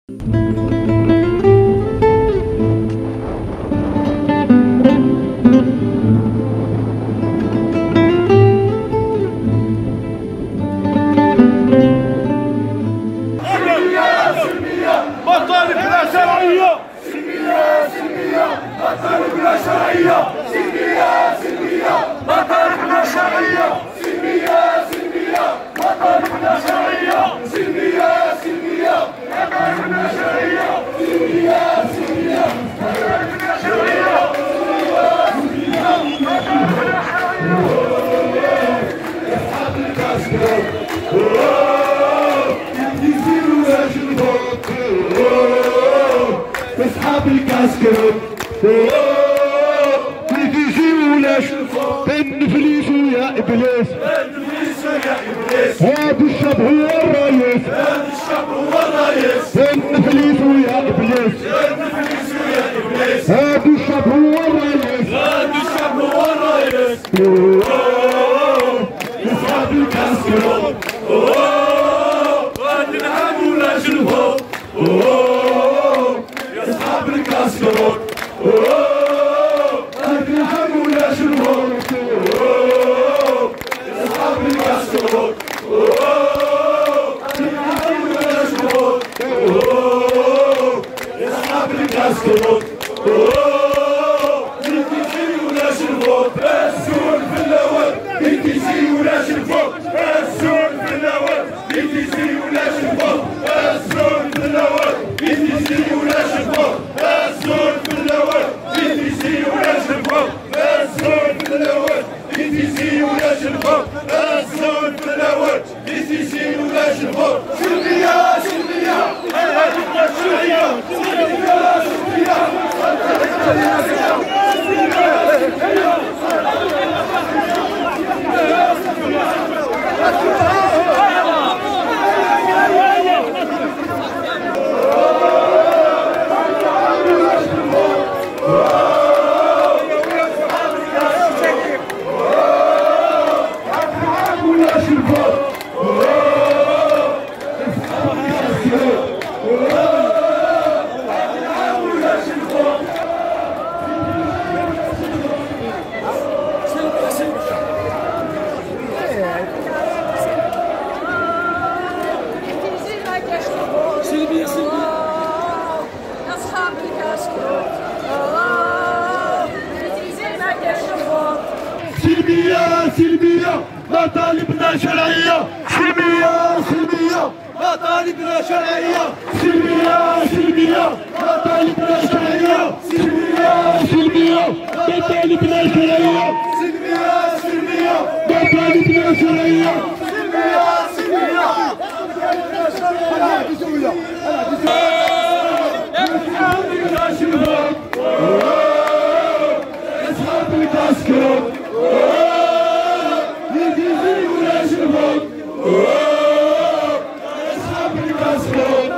مطالب لا شرعية سلمية سلمية مطالب لا شرعية سلمية سلمية مطالب لا شرعية سلمية سلمية مطالب لا شرعية سلمية سلمية مطالب لا شرعية سلمية سلمية مطالب لا شرعية مطالب لا شرعية أصحاب الكاسكو اصحاب الكاسكروت تيجي ولاش النفليس يا ابليس النفليس يا ابليس هذا الشاب هو الرئيس هذا الشاب هو الرئيس النفليس يا ابليس النفليس يا ابليس هذا الشاب هو الرئيس هذا الشاب هو الرئيس اصحاب الكاسكروت نلعب ولاش الفوق أصحاب الكاسكروت نلعب ولاش الفوق أصحاب الكاسكروت نلعب ولاش الفوق أصحاب الكاسكروت نتيجي ولاش الفوق السور في الأول نتيجي ولاش الفوق السور في الأول نتيجي ولاش الفوق السور في الأول نتيجي ولاش الفوق السور في الأول نتيجي ولاش الفوق السور في الأول نتيجي ولاش الفوق السور في الأول نتيجي ولاش الفوق سلمية سلمية الهدف الشرعية سلمية سلمية سلمية سلمية مطالبنا شرعية سلمية سلمية مطالبنا شرعية سلمية سلمية مطالبنا شرعية سلمية سلمية مطالبنا شرعية سلمية سلمية مطالبنا شرعية سلمية سلمية مطالبنا شرعية أصحاب الكاسكروت أصحاب الكاسكروت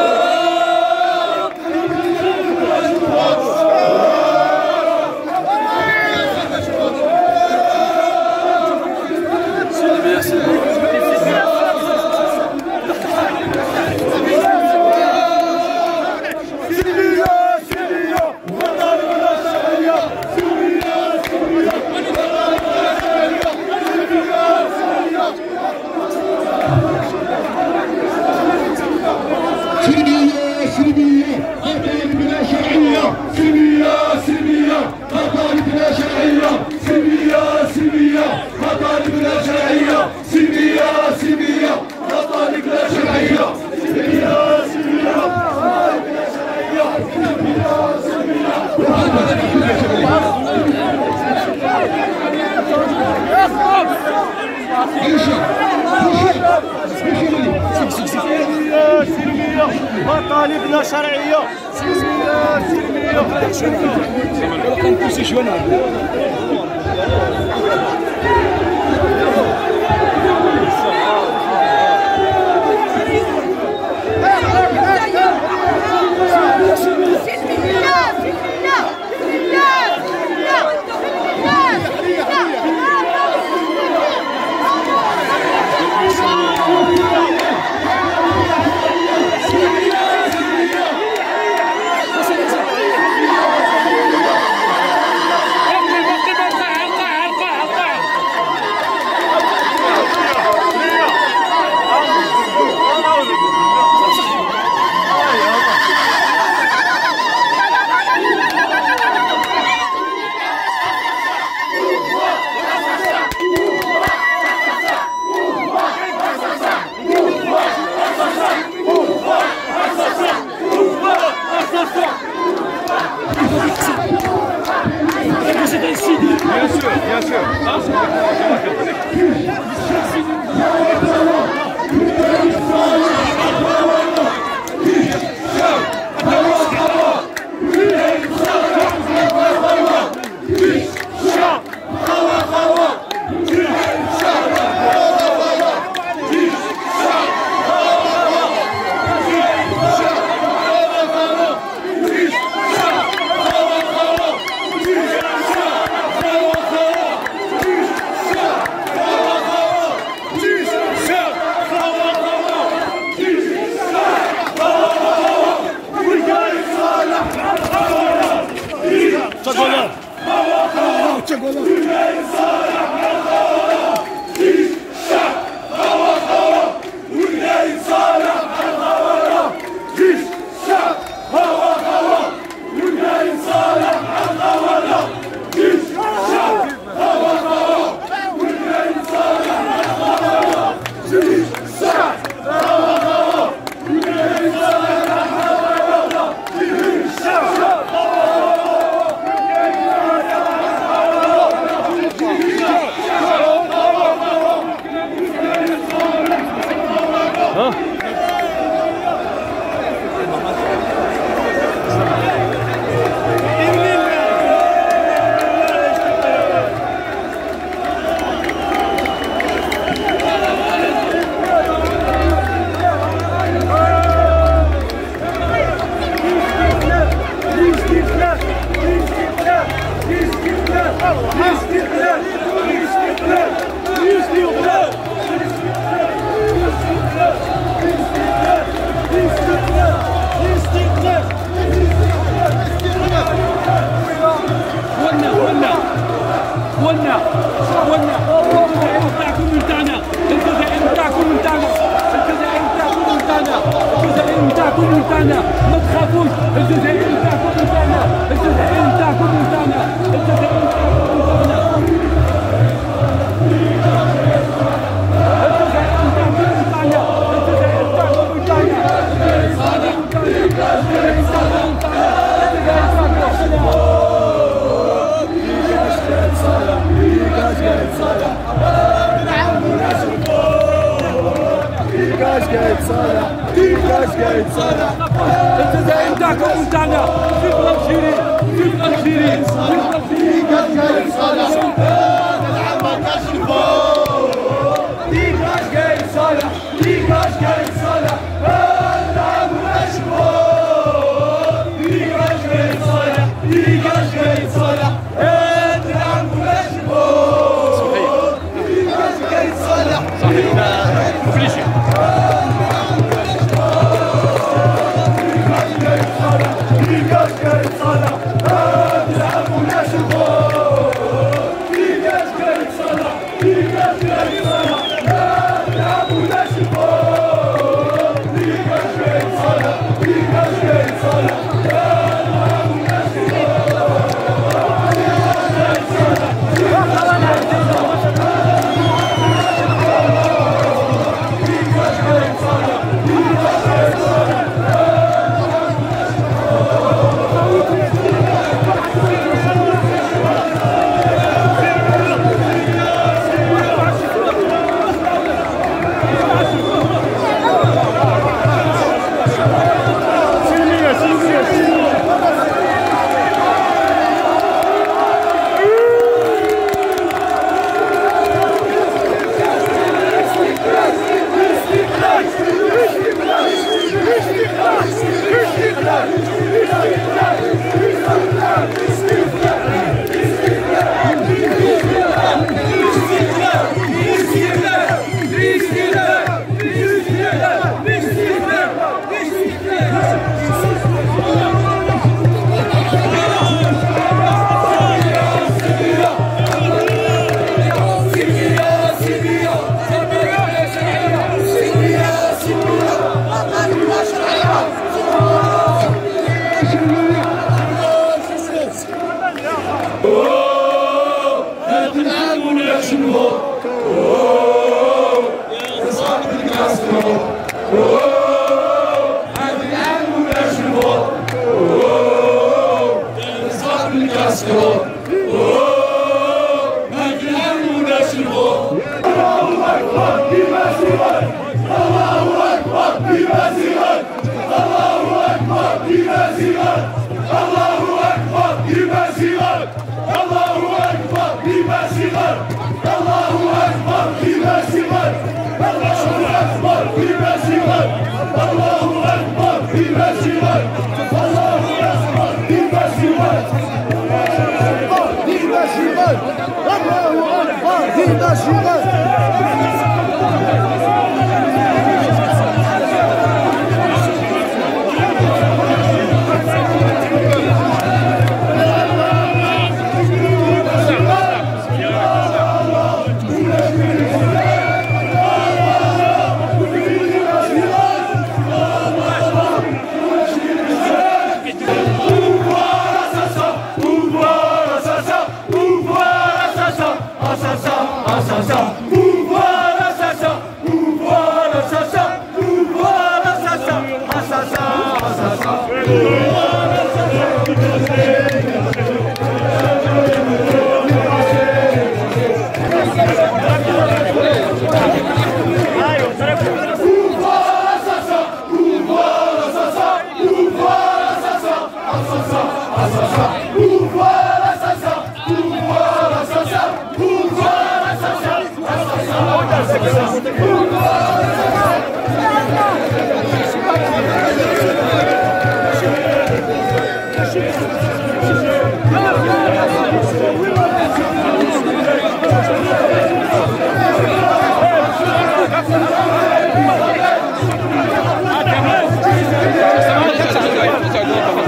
مطالبنا شرعية سلمية سلمية الجزائر نتاعنا ما تخافوش، الجزائر نتاعكم نتاعنا، الجزائر نتاعكم نتاعنا، الجزائر نتاعكم نتاعنا، الجزائر نتاعكم نتاعنا، الجزائر نتاعكم نتاعنا، الجزائر نتاعكم ونتاعنا، فيك الجيري، فيك الجيري، فيك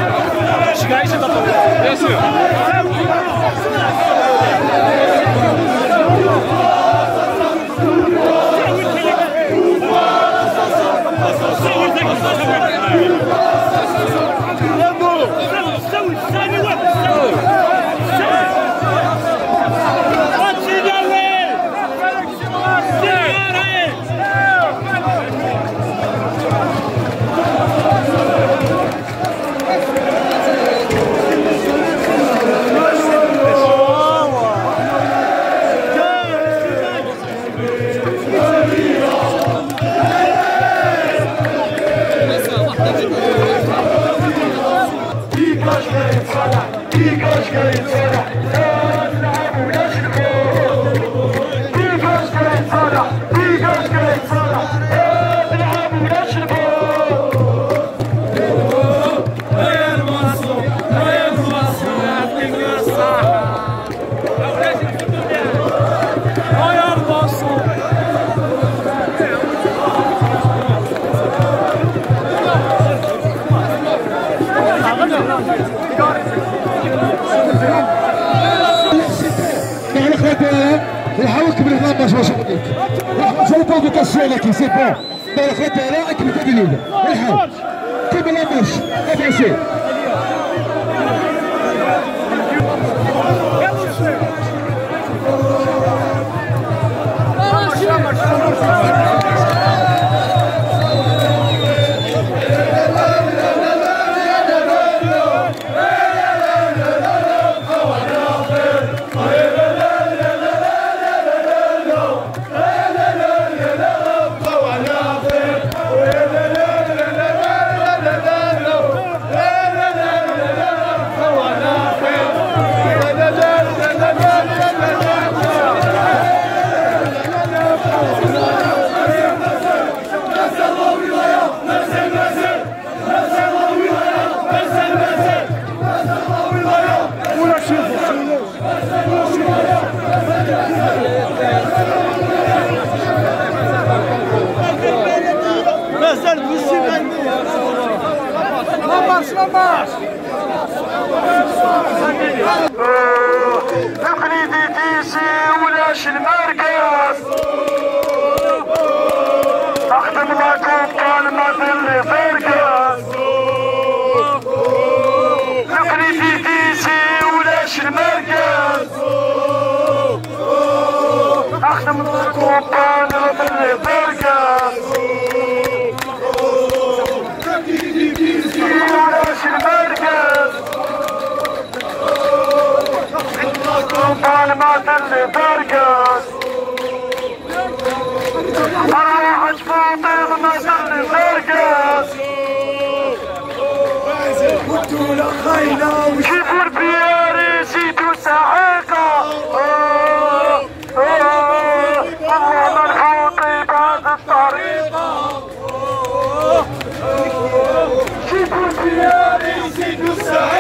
Bien sûr. J'ai pas de question là, c'est bon. Dans le fait, là, avec le cabinet. Comme la manche, avancez. القليدي تيسي ولاش المركز اخدم لكم كلمة اللي فركز القليدي تيسي ولاش المركز اخدم لكم كلمة اللي فركز ولاش المركز كلمات اللي تركز أروح فوطيغ مثل اللي تركز شوفوا البياري زيدوا ساعيقة الله مرفوطي بعد الطريقة شوفوا البياري زيدوا ساعيقة